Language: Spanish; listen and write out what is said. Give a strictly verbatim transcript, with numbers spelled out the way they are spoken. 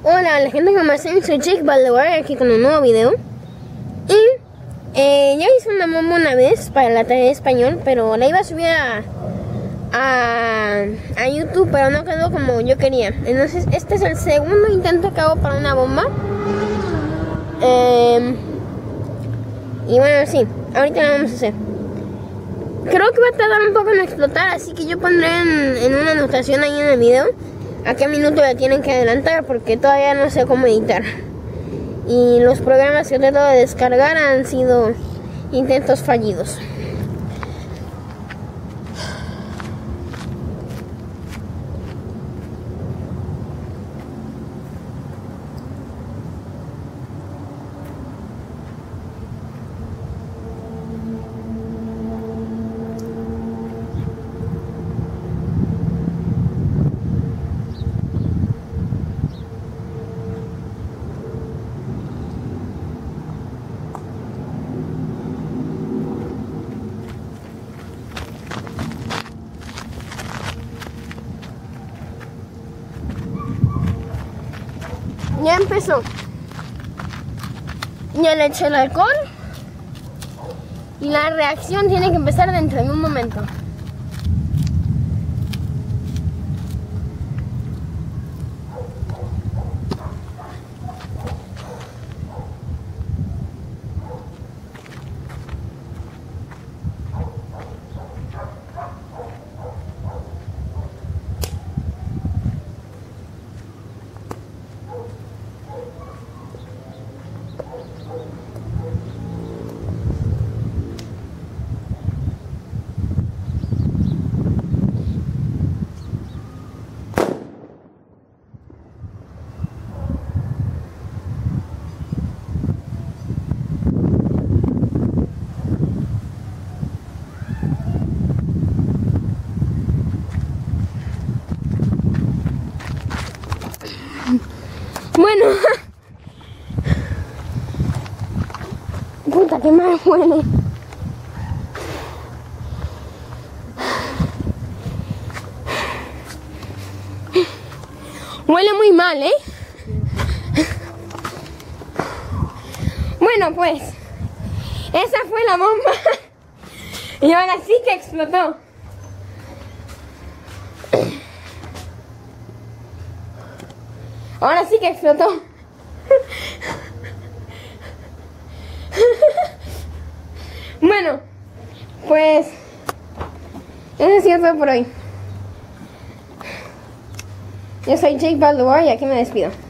Hola, la gente que me hace, soy Jake Baldoar, aquí con un nuevo video. Y eh, ya hice una bomba una vez para la tarea de español, pero la iba a subir a, a, a YouTube, pero no quedó como yo quería. Entonces este es el segundo intento que hago para una bomba. Eh, y bueno, sí, ahorita la vamos a hacer. Creo que va a tardar un poco en explotar, así que yo pondré en, en una anotación ahí en el video a qué minuto la tienen que adelantar, porque todavía no sé cómo editar. Y los programas que trato de descargar han sido intentos fallidos. Ya empezó. Ya le eché el alcohol. Y la reacción tiene que empezar dentro de un momento. Bueno, puta, que mal huele. Huele muy mal, ¿eh? Bueno, pues, esa fue la bomba. Y ahora sí que explotó. Ahora sí que explotó. Bueno, pues eso ha sido todo por hoy. Yo soy Jake Baldoar y aquí me despido.